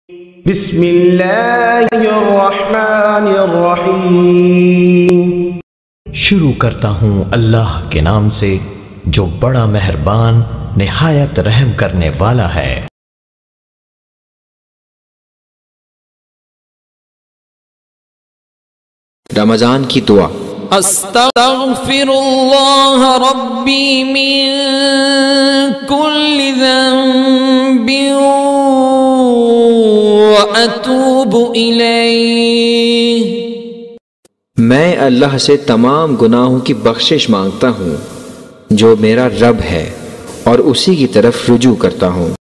बिस्मिल्लाहिर्रहमानिर्रहीम। शुरू करता हूँ अल्लाह के नाम से जो बड़ा मेहरबान निहायत रहम करने वाला है। रमजान की दुआ। अस्तगफिरुल्लाह रब्बी मिन कुल्लि ज़ंबिन व अतूबु इलैह। मैं अल्लाह से तमाम गुनाहों की बख्शिश मांगता हूँ जो मेरा रब है और उसी की तरफ रुजू करता हूँ।